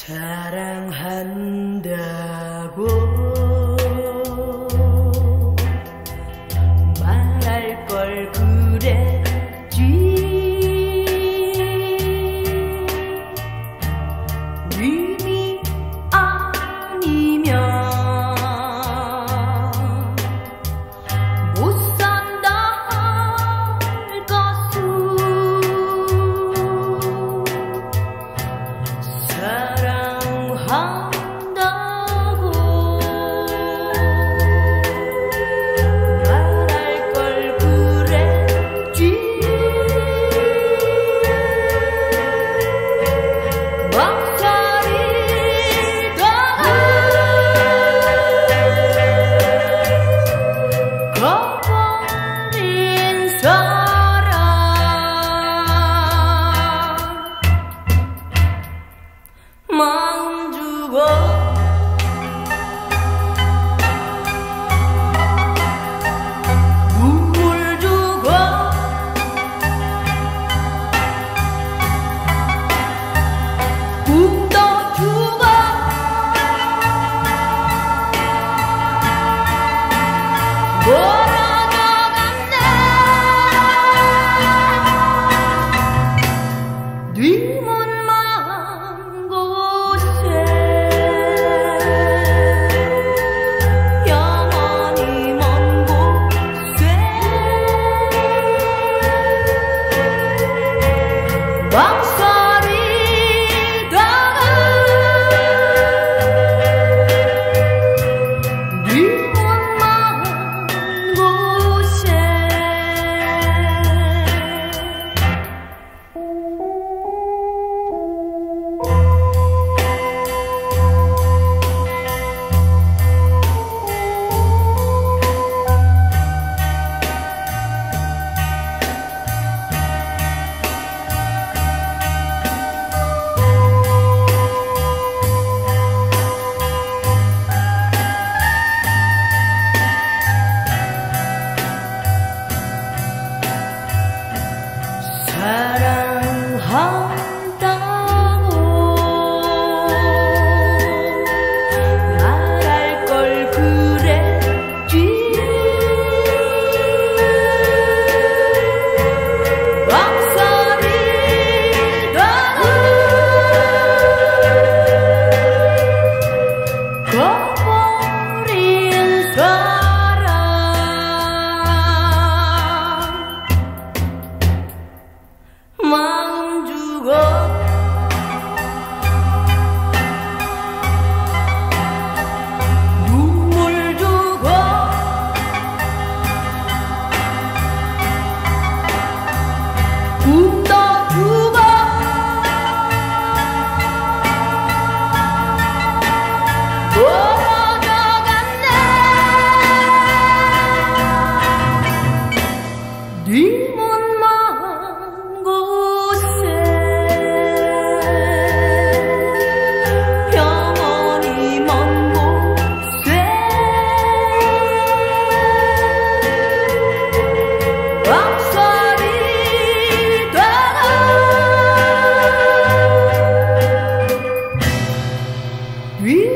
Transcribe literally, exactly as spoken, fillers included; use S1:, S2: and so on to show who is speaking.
S1: 사랑한다고 말할 걸 그랬지. 의미 아니면 못 산다 할 것은 사랑한다고 말할 걸 그랬지. 맘살이다가 거버린 사랑 마음 주고 눈물 주고 꿈도 주고 멀어져갔네. 뒷문만 곳에 영원히 먼 곳에 망설이다가 뒷문만 곳에 사랑한다고 말할 걸 그랬지. 망설이다가 거버린 사랑 마음 주고 눈물 주고 꿈도 주고 멀어져갔네. 뒷문만 곳에 영원히 먼 곳에 망설이다가 위